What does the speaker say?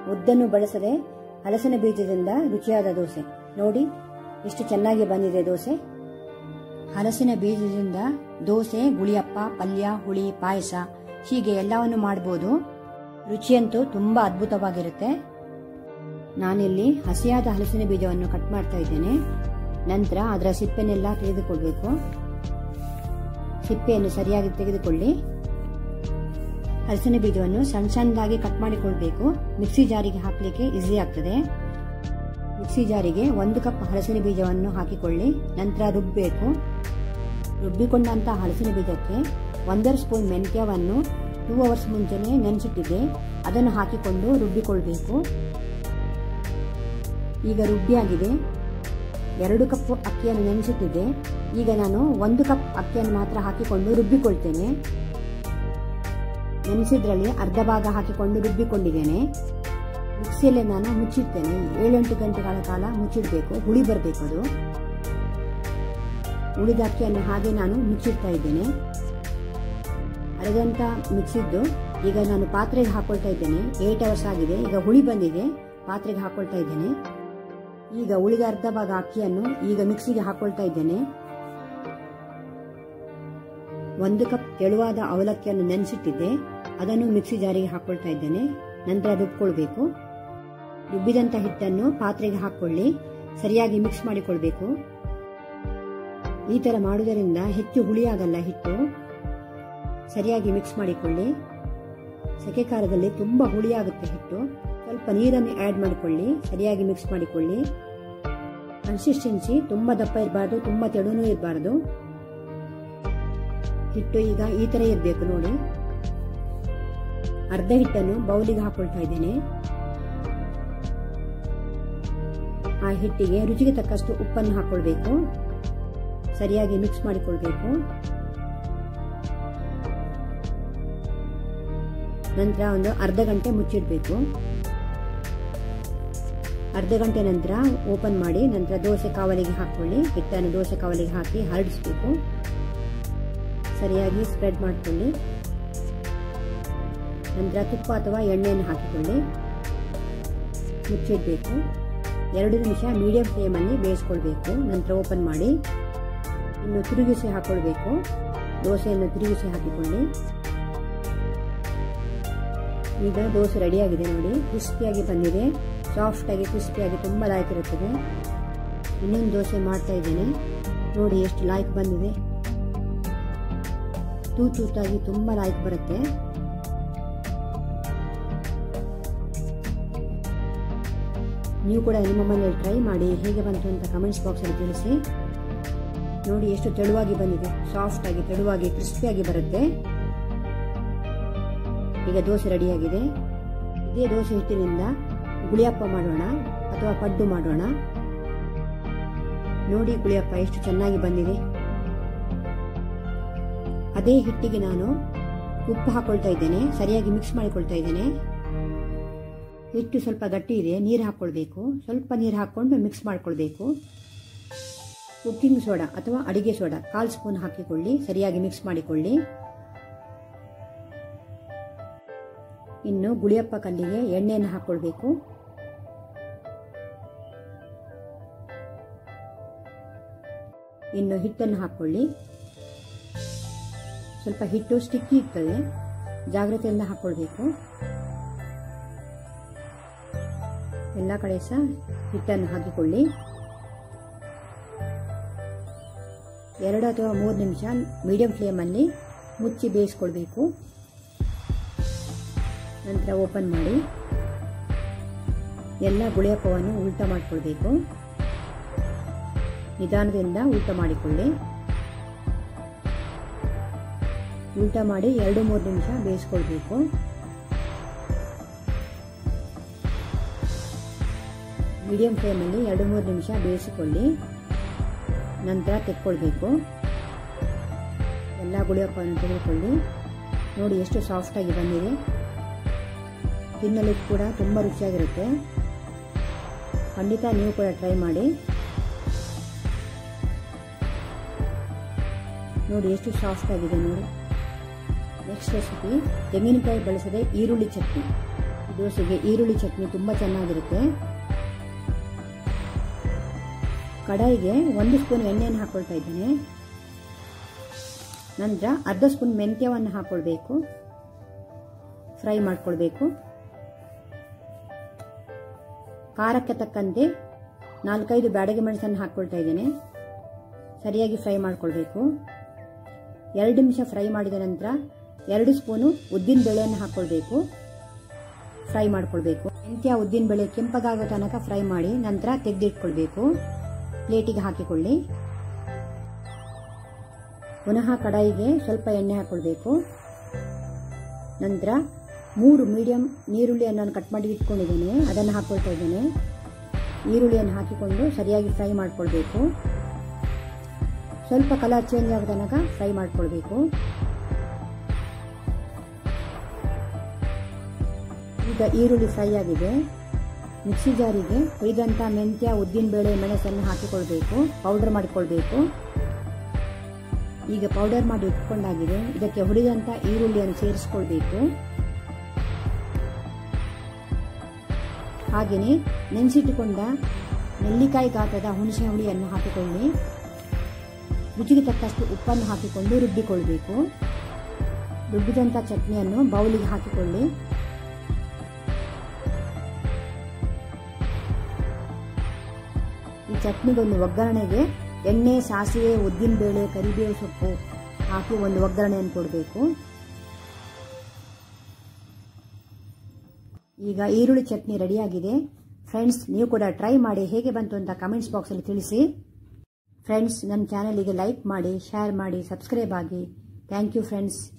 ಉದ್ದನ್ನು ಬಳಸದೆ ಹಲಸಿನ ಬೀಜದಿಂದ ರುಚಿಯಾದ ದೋಸೆ. ನೋಡಿ ಎಷ್ಟು ಚೆನ್ನಾಗಿ ಬಂದಿದೆ ದೋಸೆ. ಹಲಸಿನ ಬೀಜದಿಂದ ದೋಸೆ, ಗುಳಿಯಪ್ಪ, ಪಲ್ಯ, ಹುಳಿ, ಪಾಯಸ ಹೀಗೆ ಎಲ್ಲವನ್ನು ಮಾಡಬಹುದು. ರುಚಿಯಂತೂ ತುಂಬಾ ಅದ್ಭುತವಾಗಿರುತ್ತೆ. ನಾನಿಲ್ಲಿ ಹಸಿಯಾದ ಹಲಸಿನ ಬೀಜವನ್ನು ಕಟ್ ಮಾಡ್ತಾ ಇದ್ದೇನೆ. ನಂತರ ಅದರ ಸಿಪ್ಪೆನೆಲ್ಲ ತೆಗೆದುಕೊಳ್ಬೇಕು. ಸಿಪ್ಪೆಯನ್ನು ಸರಿಯಾಗಿ ತೆಗೆದುಕೊಳ್ಳಿ. ಹಲಸಿನ ಬೀಜವನ್ನು ಸಣ್ಣ ಸಣ್ಣದಾಗಿ ಕಟ್ ಮಾಡಿಕೊಳ್ಬೇಕು. ಮಿಕ್ಸಿ ಜಾರಿಗೆ ಹಾಕಲಿಕ್ಕೆ ಈಸಿ ಆಗ್ತದೆ. ಮಿಕ್ಸಿ ಜಾರಿಗೆ 1 ಕಪ್ ಹಲಸಿನ ಬೀಜವನ್ನು ಹಾಕಿಕೊಳ್ಳಿ. ನಂತರ ರುಬ್ಬಬೇಕು. ರುಬ್ಬಿಕೊಂಡಂತಹ ಹಲಸಿನ ಬೀಜಕ್ಕೆ 1 ಸ್ಪೂನ್ ಮೆಂತ್ಯವನ್ನು 2 ಅವರ್ಸ್ ಮುಂಚೆನೆ ನೆನೆಸಿಟ್ಟಿದ್ದೆ, ಅದನ್ನು ಹಾಕಿಕೊಂಡು ರುಬ್ಬಿಕೊಳ್ಬೇಕು. ಈಗ ರುಬ್ಬಿಯಾಗಿದೆ. 2 ಕಪ್ ಅಕ್ಕಿಯನ್ನು ನೆನೆಸಿಟ್ಟಿದ್ದೆ. ಈಗ ನಾನು 1 ಕಪ್ ಅಕ್ಕಿಯನ್ನು ಮಾತ್ರ ಹಾಕಿಕೊಂಡು ರುಬ್ಬಿಕೊಳ್ತೇನೆ. ನೆನೆಸಿದ್ರಲ್ಲಿ ಅರ್ಧ ಭಾಗ ಹಾಕಿಕೊಂಡು ರುಬ್ಬಿಕೊಂಡಿದ್ದೇನೆ. ಮಿಕ್ಸಿಯಲ್ಲಿ ನಾನು ಮುಚ್ಚಿಡ್ತೇನೆ. 7-8 ಗಂಟೆಗಳ ಕಾಲ ಮುಚ್ಚಿಡಬೇಕು. ಹುಳಿ ಬರಬೇಕು ಅದು. ಉಳಿದ ಅಕ್ಕಿಯನ್ನು ಹಾಗೆ ನಾನು ಮುಚ್ಚಿಡ್ತಾ ಇದ್ದೇನೆ. ಅರ್ಧಂತ ಮಿಕ್ಸಿದ್ದು ಈಗ ನಾನು ಪಾತ್ರೆಗೆ ಹಾಕೊಳ್ತಾ ಇದ್ದೇನೆ. 8 ಅವರ್ಸ್ ಆಗಿದೆ. ಈಗ ಹುಳಿ ಬಂದಿದೆ. ಪಾತ್ರೆಗೆ ಹಾಕೊಳ್ತಾ ಇದ್ದೇನೆ. ಈಗ ಉಳಿದ ಅರ್ಧ ಭಾಗ ಅಕ್ಕಿಯನ್ನು ಈಗ ಮಿಕ್ಸಿಗೆ ಹಾಕೊಳ್ತಾ ಇದ್ದೇನೆ. 1 ಕಪ್ ತೆಳುವಾದ ಅವಲಕ್ಕಿಯನ್ನು ನೆನೆಸಿಟ್ಟಿದ್ದೆ, ಅದನ್ನು ಮಿಕ್ಸಿ ಜಾರಿಗೆ ಹಾಕೊಳ್ತಾ ಇದ್ದೇನೆ. ನಂತರ ರುಬ್ಕೊಳ್ಬೇಕು. ರುಬ್ಬಿದಂತ ಹಿಟ್ಟನ್ನು ಪಾತ್ರೆಗೆ ಹಾಕೊಳ್ಳಿ. ಸರಿಯಾಗಿ ಮಿಕ್ಸ್ ಮಾಡಿಕೊಳ್ಬೇಕು. ಈ ತರ ಮಾಡುವುದರಿಂದ ಹೆಚ್ಚು ಹುಳಿಯಾಗಲ್ಲ ಹಿಟ್ಟು. ಸರಿಯಾಗಿ ಮಿಕ್ಸ್ ಮಾಡಿಕೊಳ್ಳಿ. ಸೆಕೆ ಕಾಲದಲ್ಲಿ ತುಂಬಾ ಹುಳಿಯಾಗುತ್ತೆ ಹಿಟ್ಟು. ಸ್ವಲ್ಪ ನೀರನ್ನು ಆಡ್ ಮಾಡಿಕೊಳ್ಳಿ. ಸರಿಯಾಗಿ ಮಿಕ್ಸ್ ಮಾಡಿಕೊಳ್ಳಿ. ಕನ್ಸಿಸ್ಟೆನ್ಸಿ ತುಂಬಾ ದಪ್ಪ ಇರಬಾರ್ದು, ತುಂಬಾ ತೆಳುನೂ ಇರಬಾರ್ದು. ಹಿಟ್ಟು ಈಗ ಈ ತರ ಇರಬೇಕು ನೋಡಿ. ಅರ್ಧ ಹಿಟ್ಟನ್ನು ಬೌಲಿಗೆ ಹಾಕೊಳ್ತಾ ಇದ್ದೇನೆ. ಆ ಹಿಟ್ಟಿಗೆ ರುಚಿಗೆ ತಕ್ಕಷ್ಟು ಉಪ್ಪನ್ನು ಹಾಕೊಳ್ಬೇಕು. ಸರಿಯಾಗಿ ಮಿಕ್ಸ್ ಮಾಡಿಕೊಳ್ಬೇಕು. ನಂತರ ಒಂದು ಅರ್ಧ ಗಂಟೆ ಮುಚ್ಚಿಡಬೇಕು. ಅರ್ಧ ಗಂಟೆ ನಂತರ ಓಪನ್ ಮಾಡಿ ನಂತರ ದೋಸೆ ಕಾವಲಿಗೆ ಹಾಕೊಳ್ಳಿ. ಹಿಟ್ಟನ್ನು ದೋಸೆ ಕಾವಲಿಗೆ ಹಾಕಿ ಹರಡಿಸಬೇಕು. ಸರಿಯಾಗಿ ಸ್ಪ್ರೆಡ್ ಮಾಡಿಕೊಳ್ಳಿ. ನಂತರ ತುಪ್ಪ ಅಥವಾ ಎಣ್ಣೆಯನ್ನು ಹಾಕಿಕೊಳ್ಳಿ. ಮುಚ್ಚಿಡಬೇಕು. 2 ನಿಮಿಷ ಮೀಡಿಯಂ ಫ್ಲೇಮಲ್ಲಿ ಬೇಯಿಸ್ಕೊಳ್ಬೇಕು. ನಂತರ ಓಪನ್ ಮಾಡಿ ಇನ್ನು ತಿರುಗಿಸಿ ಹಾಕೊಳ್ಬೇಕು. ದೋಸೆಯನ್ನು ತಿರುಗಿಸಿ ಹಾಕಿಕೊಳ್ಳಿ. ಈಗ ದೋಸೆ ರೆಡಿಯಾಗಿದೆ ನೋಡಿ. ಕ್ರಿಸ್ಪಿಯಾಗಿ ಬಂದಿದೆ. ಸಾಫ್ಟ್ ಆಗಿ ಕ್ರಿಸ್ಪಿಯಾಗಿ ತುಂಬಾ ಲಾಯ್ಕ್ ಇರುತ್ತದೆ. ಇನ್ನೊಂದು ದೋಸೆ ಮಾಡ್ತಾ ಇದ್ದೇನೆ ನೋಡಿ. ಎಷ್ಟು ಲಾಯ್ಕ್ ಬಂದಿದೆ. ತೂತಾಗಿ ತುಂಬಾ ಲಾಯ್ಕ್ ಬರುತ್ತೆ. ನೀವು ಕೂಡ ನಿಮ್ಮ ಮನೆಯಲ್ಲಿ ಟ್ರೈ ಮಾಡಿ. ಹೇಗೆ ಬಂತು ಅಂತ ಕಮೆಂಟ್ಸ್ ಬಾಕ್ಸ್ ಅಲ್ಲಿ ತಿಳಿಸಿ. ನೋಡಿ ಎಷ್ಟು ತೆಳುವಾಗಿ ಬಂದಿದೆ. ಸಾಫ್ಟ್ ಆಗಿ ತೆಳುವಾಗಿ ಕ್ರಿಸ್ಪಿಯಾಗಿ ಬರುತ್ತೆ. ಈಗ ದೋಸೆ ರೆಡಿಯಾಗಿದೆ. ಇದೇ ದೋಸೆ ಹಿಟ್ಟಿನಿಂದ ಗುಳಿಯಪ್ಪ ಮಾಡೋಣ ಅಥವಾ ಪಡ್ಡು ಮಾಡೋಣ. ನೋಡಿ ಗುಳಿಯಪ್ಪ ಎಷ್ಟು ಚೆನ್ನಾಗಿ ಬಂದಿದೆ. ಅದೇ ಹಿಟ್ಟಿಗೆ ನಾನು ಉಪ್ಪು ಹಾಕೊಳ್ತಾ ಇದ್ದೇನೆ. ಸರಿಯಾಗಿ ಮಿಕ್ಸ್ ಮಾಡಿಕೊಳ್ತಾ ಇದ್ದೇನೆ. ಹಿಟ್ಟು ಸ್ವಲ್ಪ ಗಟ್ಟಿ ಇದೆ. ನೀರು ಹಾಕೊಳ್ಬೇಕು. ಸ್ವಲ್ಪ ನೀರು ಹಾಕೊಂಡು ಮಿಕ್ಸ್ ಮಾಡಿಕೊಳ್ಬೇಕು. ಕುಕ್ಕಿಂಗ್ ಸೋಡಾ ಅಥವಾ ಅಡಿಗೆ ಸೋಡಾ 1/4 ಸ್ಪೂನ್ ಹಾಕಿಕೊಳ್ಳಿ. ಸರಿಯಾಗಿ ಮಿಕ್ಸ್ ಮಾಡಿಕೊಳ್ಳಿ. ಇನ್ನು ಗುಳಿಯಪ್ಪ ಕಲ್ಲಿಗೆ ಎಣ್ಣೆಯನ್ನು ಹಾಕೊಳ್ಬೇಕು. ಇನ್ನು ಹಿಟ್ಟನ್ನು ಹಾಕೊಳ್ಳಿ. ಸ್ವಲ್ಪ ಹಿಟ್ಟು ಸ್ಟಿಕ್ಕಿ ಇರ್ತದೆ, ಜಾಗ್ರತೆಯಿಂದ ಹಾಕೊಳ್ಬೇಕು. ಎಲ್ಲ ಕಡೆ ಸಹ ಹಿಟ್ಟನ್ನು ಹಾಕಿಕೊಳ್ಳಿ. 2 ಅಥವಾ 3 ನಿಮಿಷ ಮೀಡಿಯಂ ಫ್ಲೇಮಲ್ಲಿ ಮುಚ್ಚಿ ಬೇಯಿಸ್ಕೊಳ್ಬೇಕು. ನಂತರ ಓಪನ್ ಮಾಡಿ ಎಲ್ಲ ಗುಳಿಯಪ್ಪವನ್ನು ಉಲ್ಟಾ ಮಾಡಿಕೊಳ್ಬೇಕು. ನಿಧಾನದಿಂದ ಉಲ್ಟಾ ಮಾಡಿಕೊಳ್ಳಿ. ಉಲ್ಟಾ ಮಾಡಿ 2-3 ನಿಮಿಷ ಬೇಯಿಸ್ಕೊಳ್ಬೇಕು. ಮೀಡಿಯಂ ಫ್ಲೇಮಲ್ಲಿ 2-3 ನಿಮಿಷ ಬೇಯಿಸಿಕೊಳ್ಳಿ. ನಂತರ ತೆಕ್ಕೊಳ್ಬೇಕು. ಎಲ್ಲ ಗುಳಿಯಪ್ಪವನ್ನು ತೆಗೆದುಕೊಳ್ಳಿ. ನೋಡಿ ಎಷ್ಟು ಸಾಫ್ಟ್ ಆಗಿ ಬಂದಿದೆ. ತಿನ್ನಲಿಕ್ಕೆ ಕೂಡ ತುಂಬಾ ರುಚಿಯಾಗಿರುತ್ತೆ. ಖಂಡಿತ ನೀವು ಕೂಡ ಟ್ರೈ ಮಾಡಿ. ನೋಡಿ ಎಷ್ಟು ಸಾಫ್ಟ್ ಆಗಿದೆ ನೋಡಿ. ನೆಕ್ಸ್ಟ್ ರೆಸಿಪಿ ತೆಂಗಿನಕಾಯಿ ಬಳಸದೆ ಈರುಳ್ಳಿ ಚಟ್ನಿ. ದೋಸೆಗೆ ಈರುಳ್ಳಿ ಚಟ್ನಿ ತುಂಬ ಚೆನ್ನಾಗಿರುತ್ತೆ. ಕಡಾಯಿಗೆ 1 ಸ್ಪೂನ್ ಎಣ್ಣೆಯನ್ನು ಹಾಕೊಳ್ತಾ ಇದ್ದೇನೆ. ನಂತರ ಅರ್ಧ ಸ್ಪೂನ್ ಮೆಂತ್ಯವನ್ನು ಹಾಕೊಳ್ಬೇಕು, ಫ್ರೈ ಮಾಡ್ಕೊಳ್ಬೇಕು. ಖಾರಕ್ಕೆ ತಕ್ಕಂತೆ 4-5 ಬ್ಯಾಡಗಿ ಮೆಣಸನ್ನು ಹಾಕೊಳ್ತಾ ಇದ್ದೇನೆ. ಸರಿಯಾಗಿ ಫ್ರೈ ಮಾಡ್ಕೊಳ್ಬೇಕು. 2 ನಿಮಿಷ ಫ್ರೈ ಮಾಡಿದ ನಂತರ 2 ಸ್ಪೂನು ಉದ್ದಿನ ಬೇಳೆಯನ್ನು ಹಾಕೊಳ್ಬೇಕು, ಫ್ರೈ ಮಾಡ್ಕೊಳ್ಬೇಕು. ಮೆಂತ್ಯ ಉದ್ದಿನ ಬೇಳೆ ಕೆಂಪಗಾಗೋ ತನಕ ಫ್ರೈ ಮಾಡಿ ನಂತರ ತೆಗೆದಿಟ್ಕೊಳ್ಬೇಕು. ಪ್ಲೇಟಿಗೆ ಹಾಕಿಕೊಳ್ಳಿ. ಪುನಃ ಕಡಾಯಿಗೆ ಸ್ವಲ್ಪ ಎಣ್ಣೆ ಹಾಕೊಳ್ಬೇಕು. ನಂತರ 3 ಮೀಡಿಯಂ ನೀರುಳ್ಳಿಯನ್ನು ನಾನು ಕಟ್ ಮಾಡಿ ಇಟ್ಕೊಂಡಿದ್ದೇನೆ, ಅದನ್ನು ಹಾಕೊಳ್ತಾ ಇದ್ದೇನೆ. ಈರುಳ್ಳಿಯನ್ನು ಹಾಕಿಕೊಂಡು ಸರಿಯಾಗಿ ಫ್ರೈ ಮಾಡ್ಕೊಳ್ಬೇಕು. ಸ್ವಲ್ಪ ಕಲರ್ ಚೇಂಜ್ ಆಗೋ ತನಕ ಫ್ರೈ ಮಾಡ್ಕೊಳ್ಬೇಕು. ಈಗ ಈರುಳ್ಳಿ ಫ್ರೈ ಆಗಿದೆ. ಮಿಕ್ಸಿ ಜಾರಿಗೆ ಹುರಿದಂಥ ಮೆಂತ್ಯ ಉದ್ದಿನಬೇಳೆ ಮೆಣಸನ್ನು ಹಾಕಿಕೊಳ್ಬೇಕು, ಪೌಡರ್ ಮಾಡಿಕೊಳ್ಬೇಕು. ಈಗ ಪೌಡರ್ ಮಾಡಿ ಇಟ್ಕೊಂಡಾಗಿದೆ. ಇದಕ್ಕೆ ಹುರಿದಂಥ ಈರುಳ್ಳಿಯನ್ನು ಸೇರಿಸ್ಕೊಳ್ಬೇಕು. ಹಾಗೆಯೇ ನೆನೆಸಿಟ್ಟುಕೊಂಡ ನೆಲ್ಲಿಕಾಯಿ ಗಾತ್ರದ ಹುಣಸೆ ಹುಳಿಯನ್ನು ಹಾಕಿಕೊಳ್ಳಿ. ರುಚಿಗೆ ತಕ್ಕಷ್ಟು ಉಪ್ಪನ್ನು ಹಾಕಿಕೊಂಡು ರುಬ್ಬಿಕೊಳ್ಬೇಕು. ರುಬ್ಬಿದಂಥ ಚಟ್ನಿಯನ್ನು ಬೌಲಿಗೆ ಹಾಕಿಕೊಳ್ಳಿ. ಈ ಚಟ್ನಿಗೊಂದು ಒಗ್ಗರಣೆಗೆ ಎಣ್ಣೆ, ಸಾಸಿವೆ, ಉದ್ದಿನಬೇಳೆ, ಕರಿಬೇವು ಸೊಪ್ಪು ಹಾಕಿ ಒಂದು ಒಗ್ಗರಣೆಯನ್ನು ಕೊಡಬೇಕು. ಈಗ ಈರುಳ್ಳಿ ಚಟ್ನಿ ರೆಡಿಯಾಗಿದೆ. ಫ್ರೆಂಡ್ಸ್, ನೀವು ಕೂಡ ಟ್ರೈ ಮಾಡಿ ಹೇಗೆ ಬಂತು ಅಂತ ಕಮೆಂಟ್ಸ್ ಬಾಕ್ಸಲ್ಲಿ ತಿಳಿಸಿ. ಫ್ರೆಂಡ್ಸ್, ನನ್ನ ಚಾನಲಿಗೆ ಲೈಕ್ ಮಾಡಿ, ಶೇರ್ ಮಾಡಿ, ಸಬ್ಸ್ಕ್ರೈಬ್ ಆಗಿ. Thank you friends.